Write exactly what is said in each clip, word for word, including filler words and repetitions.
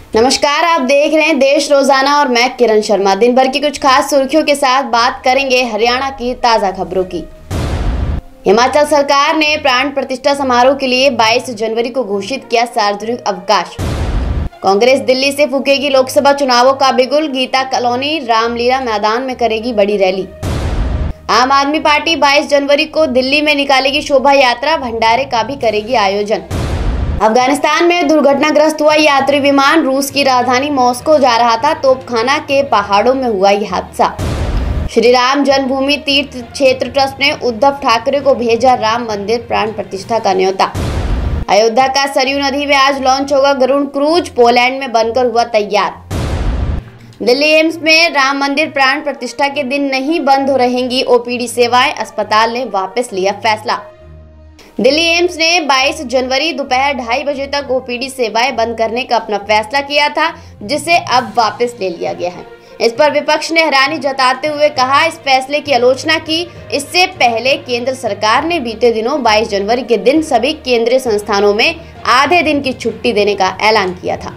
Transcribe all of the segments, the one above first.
नमस्कार, आप देख रहे हैं देश रोजाना और मैं किरण शर्मा। दिन भर की कुछ खास सुर्खियों के साथ बात करेंगे हरियाणा की ताजा खबरों की। हिमाचल सरकार ने प्राण प्रतिष्ठा समारोह के लिए बाईस जनवरी को घोषित किया सार्वजनिक अवकाश। कांग्रेस दिल्ली से फूकेगी लोकसभा चुनावों का बिगुल। गीता कॉलोनी रामलीला मैदान में करेगी बड़ी रैली। आम आदमी पार्टी बाईस जनवरी को दिल्ली में निकालेगी शोभा यात्रा। भंडारे का भी करेगी आयोजन। अफगानिस्तान में दुर्घटनाग्रस्त हुआ यात्री विमान। रूस की राजधानी मॉस्को जा रहा था, तोपखाना के पहाड़ों में हुआ यह हादसा। श्री राम जन्मभूमि तीर्थ क्षेत्र ट्रस्ट ने उद्धव ठाकरे को भेजा राम मंदिर प्राण प्रतिष्ठा का न्योता। अयोध्या का सरयू नदी में आज लॉन्च होगा गरुड़ क्रूज। पोलैंड में बनकर हुआ तैयार। दिल्ली एम्स में राम मंदिर प्राण प्रतिष्ठा के दिन नहीं बंद हो रहेंगी ओपीडी सेवाएं। अस्पताल ने वापस लिया फैसला। दिल्ली एम्स ने बाईस जनवरी दोपहर ढाई बजे तक ओपीडी सेवाएं बंद करने का अपना फैसला किया था, जिसे अब वापस ले लिया गया है। इस पर विपक्ष ने हैरानी जताते हुए कहा, इस फैसले की आलोचना की। इससे पहले केंद्र सरकार ने बीते दिनों बाईस जनवरी के दिन सभी केंद्रीय संस्थानों में आधे दिन की छुट्टी देने का ऐलान किया था।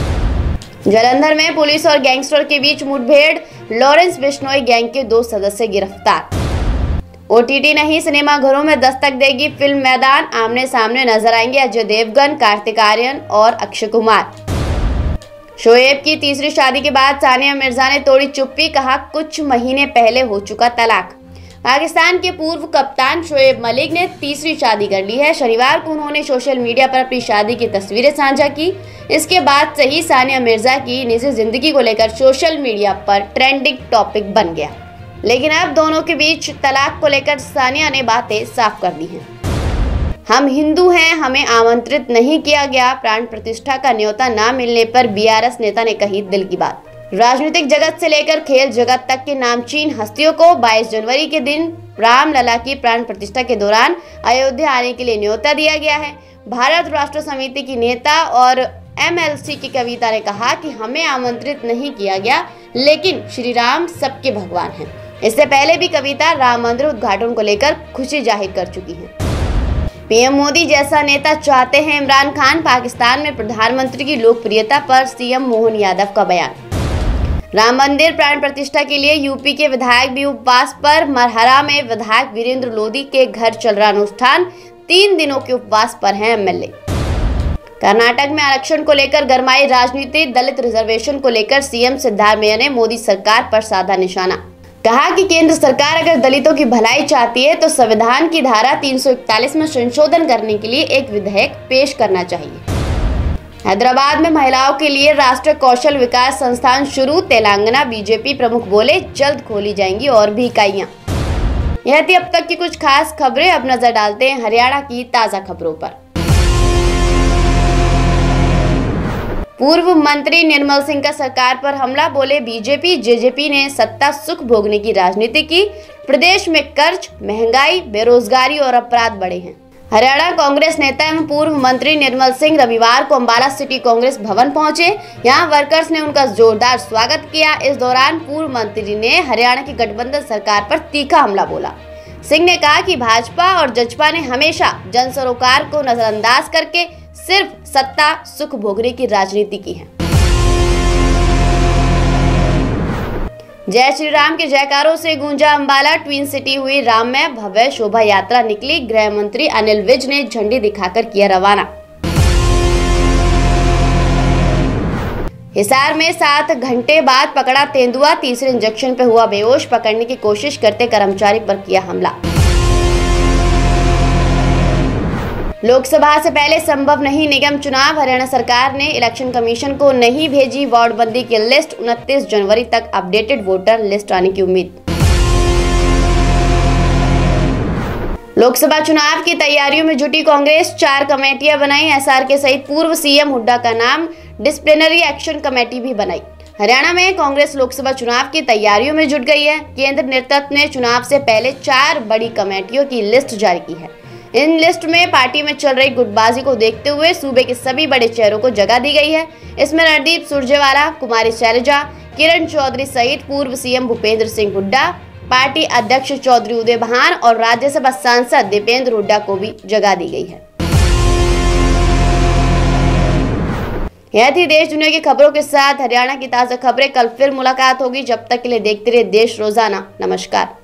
जालंधर में पुलिस और गैंगस्टर के बीच मुठभेड़। लॉरेंस बिश्नोई गैंग के दो सदस्य गिरफ्तार। ओटीटी नहीं, सिनेमा घरों में दस्तक देगी फिल्म मैदान। आमने सामने नजर आएंगे अजय देवगन, कार्तिक आर्यन और अक्षय कुमार। शोएब की तीसरी शादी के बाद सानिया मिर्जा ने तोड़ी चुप्पी। कहा, कुछ महीने पहले हो चुका तलाक। पाकिस्तान के पूर्व कप्तान शोएब मलिक ने तीसरी शादी कर ली है। शनिवार को उन्होंने सोशल मीडिया पर अपनी शादी की तस्वीरें साझा की। इसके बाद से ही सानिया मिर्जा की निजी जिंदगी को लेकर सोशल मीडिया पर ट्रेंडिंग टॉपिक बन गया। लेकिन अब दोनों के बीच तलाक को लेकर सानिया ने बातें साफ कर दी हैं। हम हिंदू हैं, हमें आमंत्रित नहीं किया गया। प्राण प्रतिष्ठा का न्योता न मिलने पर बीआरएस नेता ने कही दिल की बात। राजनीतिक जगत से लेकर खेल जगत तक के नामचीन हस्तियों को बाईस जनवरी के दिन रामलला की प्राण प्रतिष्ठा के दौरान अयोध्या आने के लिए न्योता दिया गया है। भारत राष्ट्र समिति की नेता और एमएलसी की कविता ने कहा कि हमें आमंत्रित नहीं किया गया, लेकिन श्री राम सबके भगवान हैं। इससे पहले भी कविता राम मंदिर उद्घाटन को लेकर खुशी जाहिर कर चुकी है। पीएम मोदी जैसा नेता चाहते हैं इमरान खान। पाकिस्तान में प्रधानमंत्री की लोकप्रियता पर सीएम मोहन यादव का बयान। राम मंदिर प्राण प्रतिष्ठा के लिए यूपी के विधायक भी उपवास पर। मरहरा में विधायक वीरेंद्र लोधी के घर चल रहा अनुष्ठान। तीन दिनों के उपवास पर हैं एमएलए। कर्नाटक में आरक्षण को लेकर गरमाई राजनीति। दलित रिजर्वेशन को लेकर सीएम सिद्धारमैया ने मोदी सरकार पर साधा निशाना। कहा कि केंद्र सरकार अगर दलितों की भलाई चाहती है तो संविधान की धारा तीन सौ इकतालीस में संशोधन करने के लिए एक विधेयक पेश करना चाहिए। हैदराबाद में महिलाओं के लिए राष्ट्रीय कौशल विकास संस्थान शुरू। तेलंगाना बीजेपी प्रमुख बोले, जल्द खोली जाएंगी और भी इकाइयां। यह थी अब तक की कुछ खास खबरें। अब नजर डालते हैं हरियाणा की ताजा खबरों पर। पूर्व मंत्री निर्मल सिंह का सरकार पर हमला। बोले, बीजेपी जेजेपी ने सत्ता सुख भोगने की राजनीति की। प्रदेश में कर्ज, महंगाई, बेरोजगारी और अपराध बढ़े हैं। हरियाणा कांग्रेस नेता एवं पूर्व मंत्री निर्मल सिंह रविवार को अंबाला सिटी कांग्रेस भवन पहुंचे। यहां वर्कर्स ने उनका जोरदार स्वागत किया। इस दौरान पूर्व मंत्री ने हरियाणा की गठबंधन सरकार पर तीखा हमला बोला। सिंह ने कहा कि भाजपा और जजपा ने हमेशा जन सरोकार को नजरअंदाज करके सिर्फ सत्ता सुख भोगने की राजनीति की है। जय श्री राम के जयकारों से गूंजा अंबाला। ट्विन सिटी हुई राम में भव्य शोभा यात्रा निकली। गृह मंत्री अनिल विज ने झंडी दिखाकर किया रवाना। हिसार में सात घंटे बाद पकड़ा तेंदुआ। तीसरे इंजेक्शन पे हुआ बेहोश। पकड़ने की कोशिश करते कर्मचारी पर किया हमला। लोकसभा से पहले संभव नहीं निगम चुनाव। हरियाणा सरकार ने इलेक्शन कमीशन को नहीं भेजी वार्ड बंदी की लिस्ट। उनतीस जनवरी तक अपडेटेड वोटर लिस्ट आने की उम्मीद। लोकसभा चुनाव की तैयारियों में जुटी कांग्रेस। चार कमेटियां बनाई। एसआरके सहित पूर्व सीएम हुड्डा का नाम। डिसिप्लिनरी एक्शन कमेटी भी बनाई। हरियाणा में कांग्रेस लोकसभा चुनाव की तैयारियों में जुट गई है। केंद्र नेतृत्व ने चुनाव से पहले चार बड़ी कमेटियों की लिस्ट जारी की है। इन लिस्ट में पार्टी में चल रही गुटबाजी को देखते हुए सूबे के सभी बड़े चेहरों को जगह दी गई है। इसमें रणदीप सुरजेवाला, कुमारी शैलजा, किरण चौधरी सहित पूर्व सीएम भूपेंद्र सिंह हुड्डा, पार्टी अध्यक्ष चौधरी उदय भान और राज्यसभा सांसद दीपेंद्र हुड्डा को भी जगह दी गई है। यह थी देश दुनिया की खबरों के साथ हरियाणा की ताज़ा खबरें। कल फिर मुलाकात होगी, जब तक के लिए देखते रहिए देश रोजाना। नमस्कार।